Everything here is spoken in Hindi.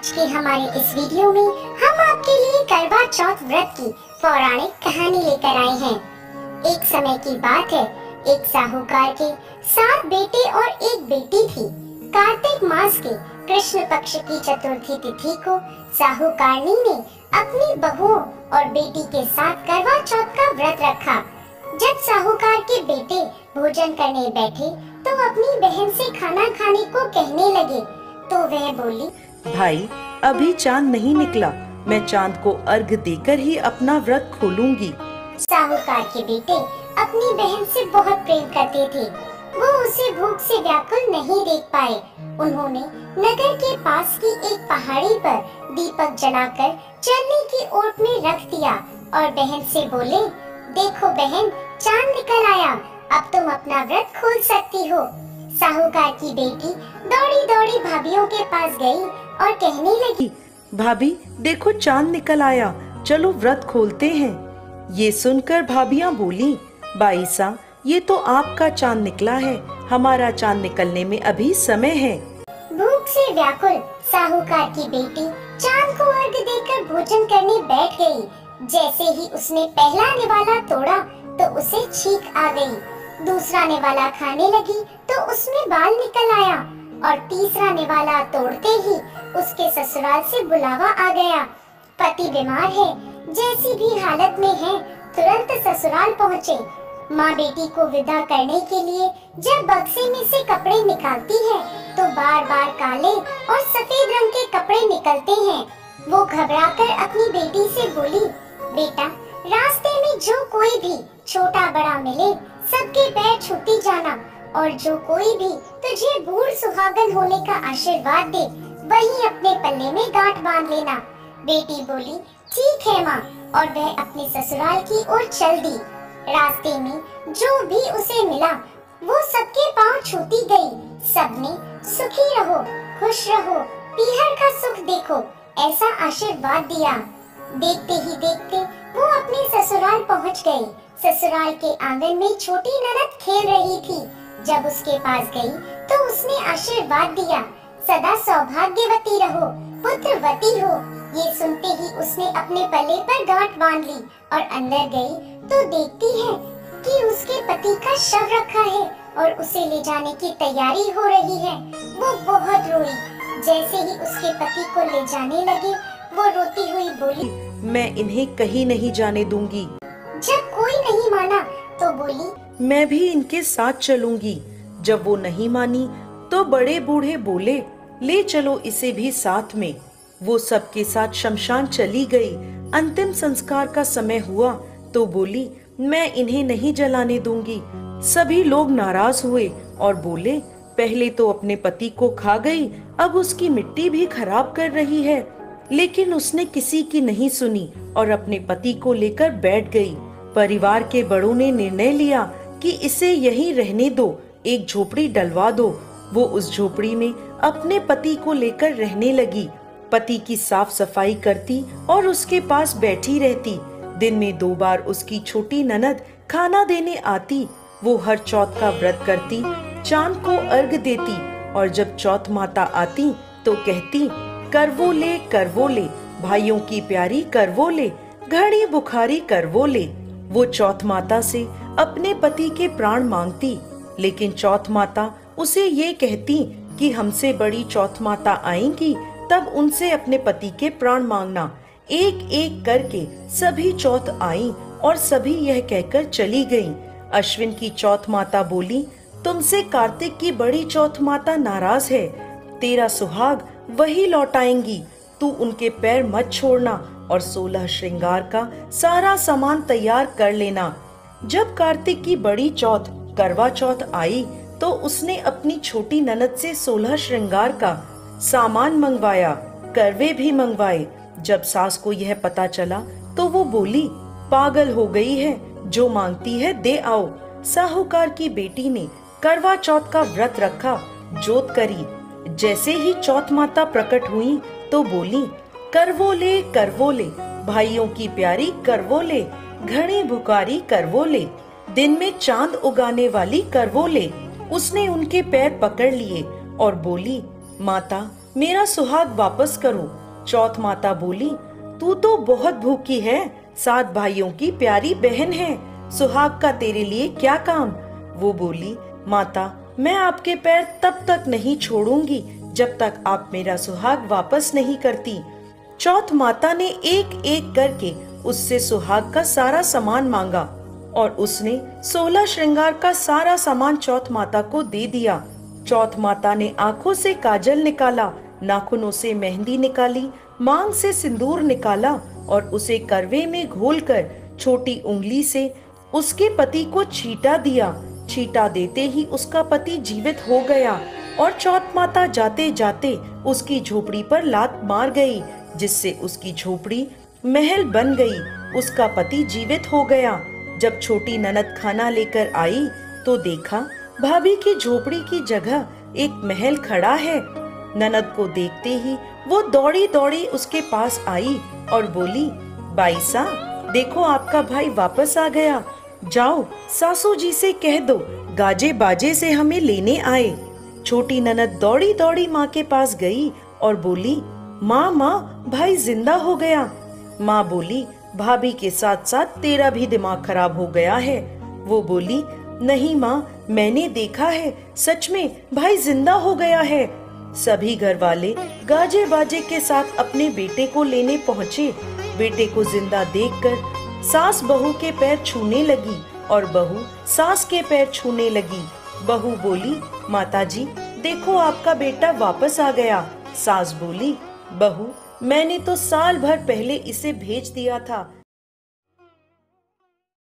आज के हमारे इस वीडियो में हम आपके लिए करवा चौथ व्रत की पौराणिक कहानी लेकर आए हैं। एक समय की बात है, एक साहूकार के 7 बेटे और एक बेटी थी। कार्तिक मास के कृष्ण पक्ष की चतुर्थी तिथि को साहूकारनी ने अपनी बहुओं और बेटी के साथ करवा चौथ का व्रत रखा। जब साहूकार के बेटे भोजन करने बैठे तो अपनी बहन से खाना खाने को कहने लगे, तो वह बोली, भाई अभी चांद नहीं निकला, मैं चांद को अर्घ देकर ही अपना व्रत खोलूंगी। साहूकार के बेटे अपनी बहन से बहुत प्रेम करते थे। वो उसे भूख से व्याकुल नहीं देख पाए। उन्होंने नगर के पास की एक पहाड़ी पर दीपक जलाकर चलने की ओट में रख दिया और बहन से बोले, देखो बहन, चांद निकल आया, अब तुम अपना व्रत खोल सकती हो। साहूकार की बेटी दौड़ी दौड़ी भाभीियों के पास गई और कहने लगी, भाभी देखो चांद निकल आया, चलो व्रत खोलते हैं। ये सुनकर भाभियां बोली, बाईसा ये तो आपका चांद निकला है, हमारा चांद निकलने में अभी समय है। भूख से व्याकुल साहूकार की बेटी चांद को अर्घ देकर भोजन करने बैठ गई। जैसे ही उसने पहला निवाला तोड़ा तो उसे छींक आ गई। दूसरा निवाला खाने लगी तो उसमें बाल निकल आया और तीसरा निवाला तोड़ते ही उसके ससुराल से बुलावा आ गया। पति बीमार है, जैसी भी हालत में है, तुरंत ससुराल पहुँचे। माँ बेटी को विदा करने के लिए जब बक्से में से कपड़े निकालती है तो बार बार काले और सफेद रंग के कपड़े निकलते हैं। वो घबराकर अपनी बेटी से बोली, बेटा रास्ते में जो कोई भी छोटा बड़ा मिले सबके पैर छूती जाना, और जो कोई भी तुझे बूढ़ सुहागन होने का आशीर्वाद दे वही अपने पल्ले में गांठ बांध लेना। बेटी बोली, ठीक है माँ, और वह अपने ससुराल की ओर चल दी। रास्ते में जो भी उसे मिला वो सबके पांव छूती गई। सबने सुखी रहो, खुश रहो, पीहर का सुख देखो, ऐसा आशीर्वाद दिया। देखते ही देखते वो अपने ससुराल पहुंच गई। ससुराल के आंगन में छोटी ननद खेल रही थी। जब उसके पास गई तो उसने आशीर्वाद दिया, सदा सौभाग्यवती रहो, पुत्रवती हो। ये सुनते ही उसने अपने पल्ले पर गांठ बांध ली और अंदर गई तो देखती है कि उसके पति का शव रखा है और उसे ले जाने की तैयारी हो रही है। वो बहुत रोई। जैसे ही उसके पति को ले जाने लगे वो रोती हुई बोली, मैं इन्हें कहीं नहीं जाने दूंगी। जब कोई नहीं माना तो बोली, मैं भी इनके साथ चलूंगी। जब वो नहीं मानी तो बड़े बूढ़े बोले, ले चलो इसे भी साथ में। वो सबके साथ शमशान चली गई। अंतिम संस्कार का समय हुआ तो बोली, मैं इन्हें नहीं जलाने दूंगी। सभी लोग नाराज हुए और बोले, पहले तो अपने पति को खा गई, अब उसकी मिट्टी भी खराब कर रही है। लेकिन उसने किसी की नहीं सुनी और अपने पति को लेकर बैठ गई। परिवार के बड़ों ने निर्णय लिया कि इसे यहीं रहने दो, एक झोपड़ी डलवा दो। वो उस झोपड़ी में अपने पति को लेकर रहने लगी। पति की साफ सफाई करती और उसके पास बैठी रहती। दिन में 2 बार उसकी छोटी ननद खाना देने आती। वो हर चौथ का व्रत करती, चांद को अर्घ देती और जब चौथ माता आती तो कहती, करवो ले, भाइयों की प्यारी करवो ले, घड़ी बुखारी करवो ले। वो चौथ माता से अपने पति के प्राण मांगती, लेकिन चौथ माता उसे ये कहती कि हमसे बड़ी चौथ माता आएंगी तब उनसे अपने पति के प्राण मांगना। एक एक करके सभी चौथ आई और सभी यह कहकर चली गईं। अश्विन की चौथ माता बोली, तुमसे कार्तिक की बड़ी चौथ माता नाराज है, तेरा सुहाग वही लौटाएंगी, तू उनके पैर मत छोड़ना और 16 श्रृंगार का सारा सामान तैयार कर लेना। जब कार्तिक की बड़ी चौथ करवा चौथ आई तो उसने अपनी छोटी ननद से 16 श्रृंगार का सामान मंगवाया, करवे भी मंगवाए। जब सास को यह पता चला तो वो बोली, पागल हो गई है, जो मांगती है दे आओ। साहूकार की बेटी ने करवा चौथ का व्रत रखा, जोत करी। जैसे ही चौथ माता प्रकट हुई तो बोली, करवो ले, भाइयों की प्यारी करवो ले, घड़ी भुकारी करवो ले, दिन में चांद उगाने वाली करवो ले। उसने उनके पैर पकड़ लिए और बोली, माता मेरा सुहाग वापस करो। चौथ माता बोली, तू तो बहुत भूखी है, 7 भाइयों की प्यारी बहन है, सुहाग का तेरे लिए क्या काम। वो बोली, माता मैं आपके पैर तब तक नहीं छोड़ूंगी जब तक आप मेरा सुहाग वापस नहीं करती। चौथ माता ने एक एक करके उससे सुहाग का सारा सामान मांगा और उसने 16 श्रृंगार का सारा सामान चौथ माता को दे दिया। चौथ माता ने आंखों से काजल निकाला, नाखूनों से मेहंदी निकाली, मांग से सिंदूर निकाला और उसे करवे में घोलकर छोटी उंगली से उसके पति को छींटा दिया। छींटा देते ही उसका पति जीवित हो गया और चौथ माता जाते जाते उसकी झोपड़ी पर लात मार गई, जिससे उसकी झोपड़ी महल बन गई। उसका पति जीवित हो गया। जब छोटी ननद खाना लेकर आई तो देखा भाभी की झोपड़ी की जगह एक महल खड़ा है। ननद को देखते ही वो दौड़ी दौड़ी उसके पास आई और बोली, बाईसा देखो आपका भाई वापस आ गया, जाओ सासू जी से कह दो गाजे बाजे से हमें लेने आए। छोटी ननद दौड़ी दौड़ी माँ के पास गई और बोली, माँ माँ भाई जिंदा हो गया। माँ बोली, भाभी के साथ साथ तेरा भी दिमाग खराब हो गया है। वो बोली, नहीं माँ मैंने देखा है, सच में भाई जिंदा हो गया है। सभी घर वाले गाजे बाजे के साथ अपने बेटे को लेने पहुँचे। बेटे को जिंदा देखकर सास बहू के पैर छूने लगी और बहू सास के पैर छूने लगी। बहू बोली, माताजी देखो आपका बेटा वापस आ गया। सास बोली, बहू मैंने तो साल भर पहले इसे भेज दिया था,